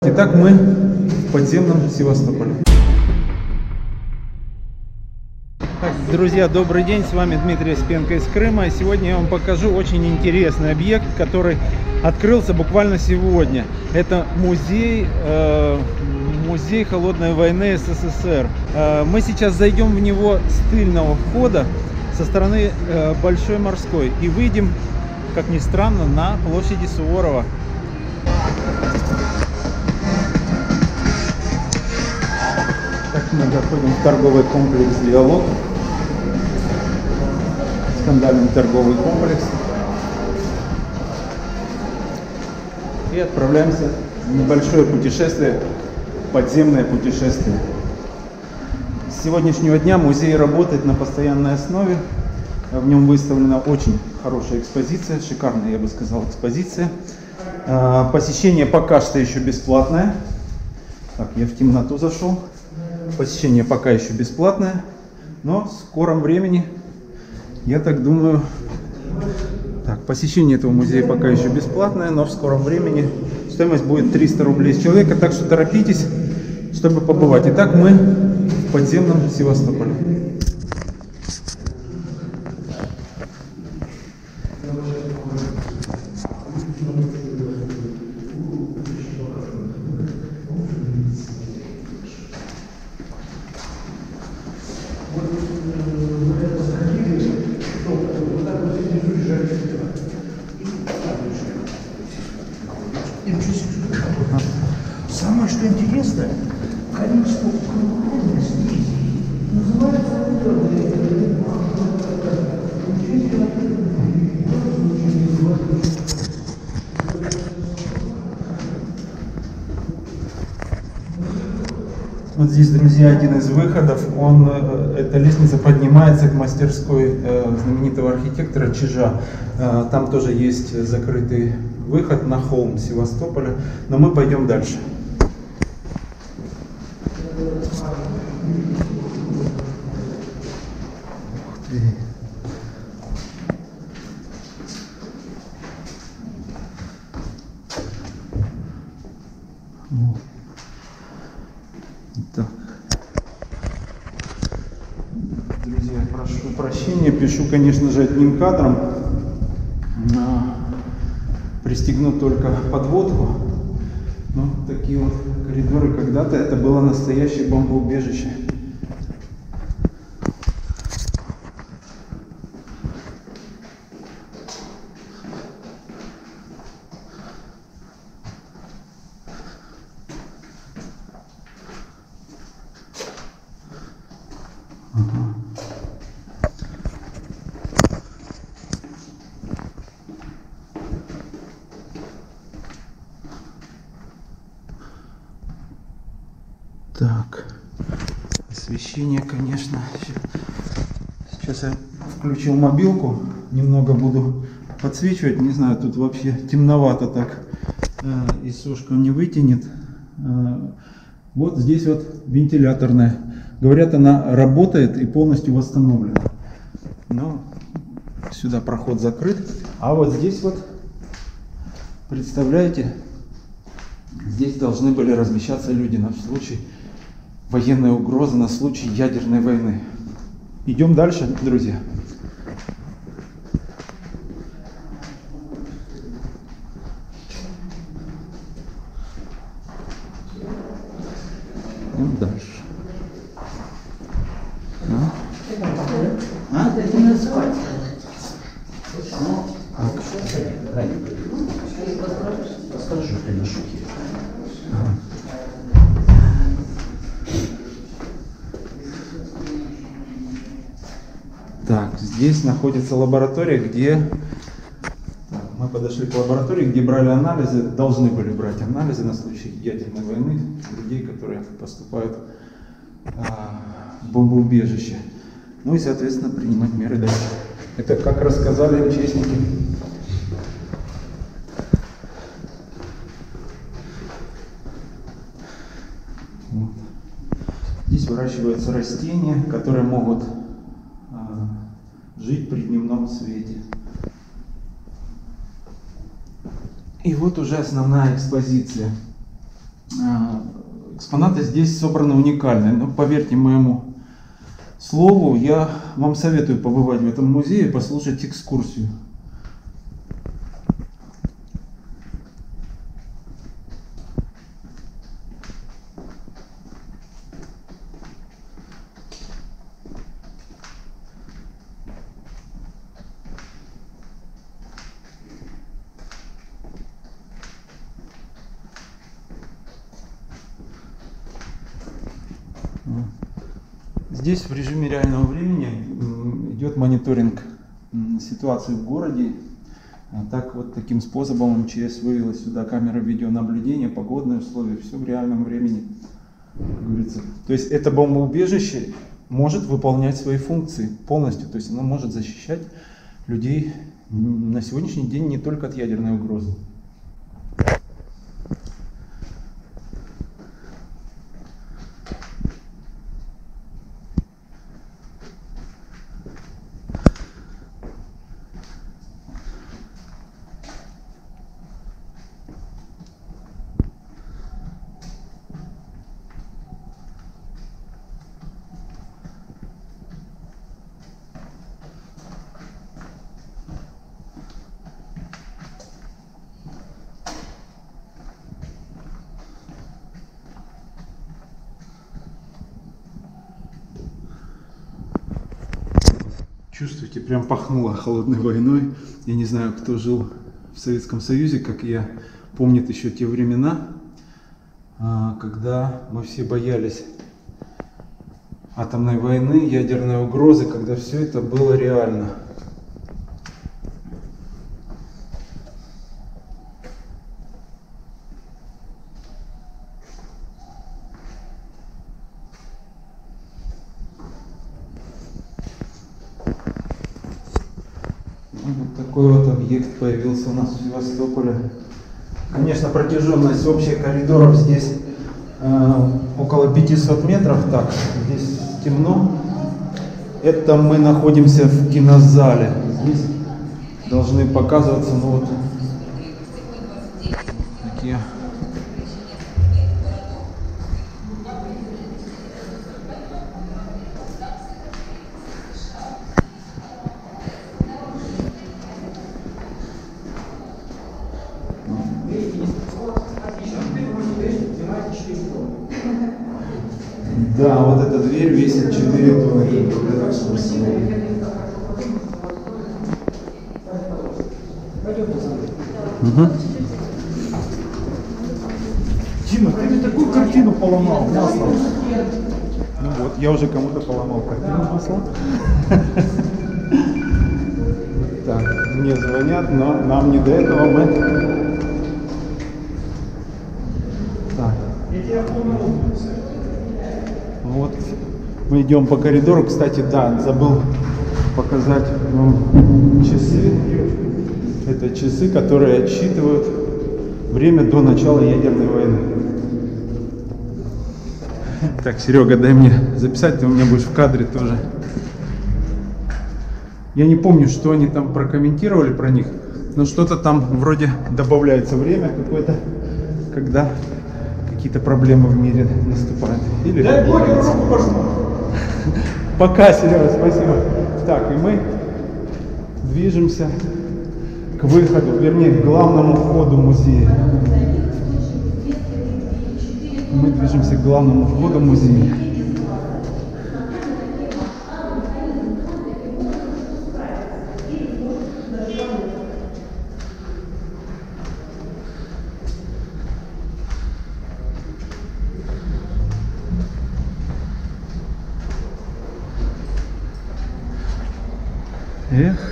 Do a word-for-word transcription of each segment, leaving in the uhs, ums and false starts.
Итак, мы в подземном Севастополе. Так, друзья, добрый день, с вами Дмитрий Осипенко из Крыма. И сегодня я вам покажу очень интересный объект, который открылся буквально сегодня. Это музей, э, музей холодной войны СССР. Э, мы сейчас зайдем в него с тыльного входа, со стороны э, Большой Морской, и выйдем, как ни странно, на площади Суворова. Так, мы заходим в торговый комплекс «Диалог». Скандальный торговый комплекс. И отправляемся в небольшое путешествие, подземное путешествие. С сегодняшнего дня музей работает на постоянной основе. В нем выставлена очень хорошая экспозиция, шикарная, я бы сказал, экспозиция. Посещение пока что еще бесплатное. Так, я в темноту зашел. Посещение пока еще бесплатное, но в скором времени, я так думаю, так, посещение этого музея пока еще бесплатное, но в скором времени стоимость будет триста рублей с человека, так что торопитесь, чтобы побывать. Итак, мы в подземном Севастополе. Самое что интересное, количество кругов здесь называется Вот здесь, друзья, один из выходов. Он, эта лестница поднимается к мастерской э, знаменитого архитектора Чижа. Э, там тоже есть закрытый выход на холм Севастополя. Но мы пойдем дальше. Так. Друзья, прошу прощения, пишу, конечно же, одним кадром. Пристегну только подводку. Но такие вот коридоры, когда-то это было настоящее бомбоубежище. Ага. Так, освещение, конечно. Сейчас я включил мобилку, немного буду подсвечивать. Не знаю, тут вообще темновато так, и сушка не вытянет. Вот здесь вот вентиляторная. Говорят, она работает и полностью восстановлена. Но сюда проход закрыт. А вот здесь вот, представляете, здесь должны были размещаться люди на случай военной угрозы, на случай ядерной войны. Идем дальше, друзья. Идем дальше. А? А? Это не спать. Расскажи, что ты на шуке. Так, здесь находится лаборатория, где мы подошли к лаборатории, где брали анализы, должны были брать анализы на случай ядерной войны людей, которые поступают а, в бомбоубежище. Ну и, соответственно, принимать меры дальше. Это, как рассказали участники. Вот. Здесь выращиваются растения, которые могут а, жить при дневном свете. И вот уже основная экспозиция. экспонаты здесь собраны уникальные. Но поверьте моему слову, я вам советую побывать в этом музее и послушать экскурсию. Здесь в режиме реального времени идет мониторинг ситуации в городе. Так вот таким способом эм че эс вывела сюда камеры видеонаблюдения, погодные условия, все в реальном времени, как говорится. То есть это бомбоубежище может выполнять свои функции полностью, то есть оно может защищать людей на сегодняшний день не только от ядерной угрозы. Чувствуете, прям пахнуло холодной войной. Я не знаю, кто жил в Советском Союзе, как я, помнит еще те времена, когда мы все боялись атомной войны, ядерной угрозы, когда все это было реально. Вот такой вот объект появился у нас в Севастополе. Конечно, протяженность общих коридоров здесь э, около пятисот метров. Так, здесь темно. Это мы находимся в кинозале. Здесь должны показываться, ну вот, такие. Да, вот эта дверь весит четыре тонны. Угу. Дима, ты мне такую картину поломал, маслом. Ну вот, я уже кому-то поломал картину маслом. Так, мне звонят, но нам не до этого, мы... Так. Вот, мы идем по коридору. Кстати, да, забыл показать вам часы. Это часы, которые отсчитывают время до начала ядерной войны. Так, Серега, дай мне записать, ты у меня будешь в кадре тоже. Я не помню, что они там прокомментировали про них, но что-то там вроде добавляется время какое-то, когда какие-то проблемы в мире наступают. Или Дай Боги руку пожму. Пока, Серега, спасибо. Так, и мы движемся к выходу, вернее, к главному входу музея. Мы движемся к главному входу музея. Эх.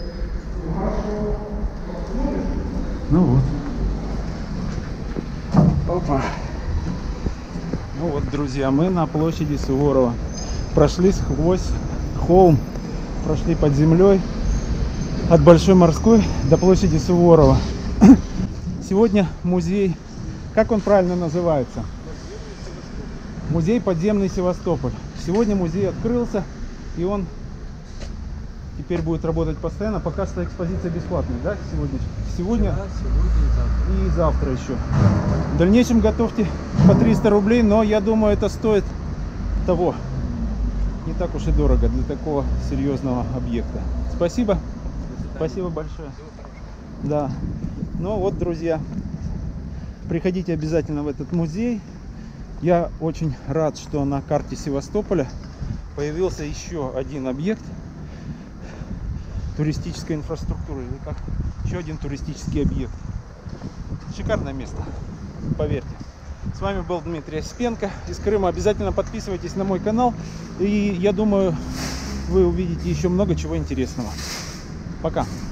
Ну вот. Опа. Ну вот, друзья, мы на площади Суворова. Прошли сквозь холм, прошли под землей от Большой Морской до площади Суворова. Сегодня музей, как он правильно называется? Музей подземный Севастополь. Сегодня музей открылся, и он теперь будет работать постоянно. Пока что экспозиция бесплатная, да, сегодня, сегодня Вчера, сегодня и завтра. и завтра еще. В дальнейшем готовьте по триста рублей, но я думаю, это стоит того. Не так уж и дорого для такого серьезного объекта. Спасибо. Спасибо большое. Да. Ну вот, друзья, приходите обязательно в этот музей. Я очень рад, что на карте Севастополя появился еще один объект туристической инфраструктуры, или как еще один туристический объект. Шикарное место, поверьте. С вами был Дмитрий Осипенко из Крыма. Обязательно подписывайтесь на мой канал, и я думаю, вы увидите еще много чего интересного. Пока.